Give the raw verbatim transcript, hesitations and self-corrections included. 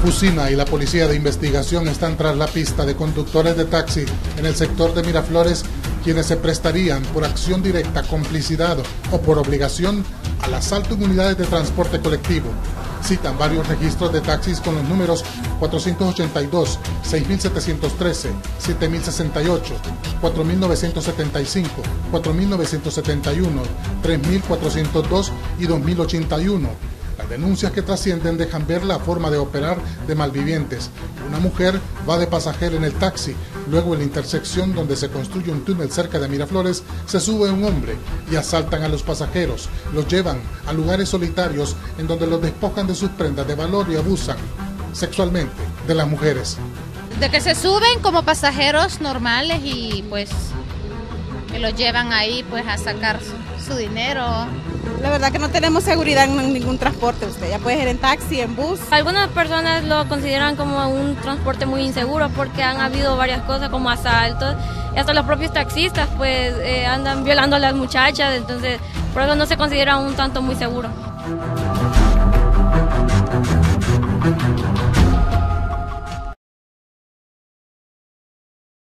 Fusina y la Policía de Investigación están tras la pista de conductores de taxi en el sector de Miraflores, quienes se prestarían por acción directa, complicidad o por obligación al asalto en unidades de transporte colectivo. Citan varios registros de taxis con los números cuatrocientos ochenta y dos, seis mil setecientos trece, siete mil sesenta y ocho, cuatro mil novecientos setenta y cinco, cuatro mil novecientos setenta y uno, tres mil cuatrocientos dos y dos mil ochenta y uno. Las denuncias que trascienden dejan ver la forma de operar de malvivientes. Una mujer va de pasajera en el taxi, luego en la intersección donde se construye un túnel cerca de Miraflores, se sube un hombre y asaltan a los pasajeros, los llevan a lugares solitarios en donde los despojan de sus prendas de valor y abusan sexualmente de las mujeres. De que se suben como pasajeros normales y pues que los llevan ahí pues a sacar su, su dinero. La verdad que no tenemos seguridad en ningún transporte, usted ya puede ir en taxi, en bus. Algunas personas lo consideran como un transporte muy inseguro porque han habido varias cosas como asaltos y hasta los propios taxistas pues eh, andan violando a las muchachas, entonces por eso no se considera un tanto muy seguro.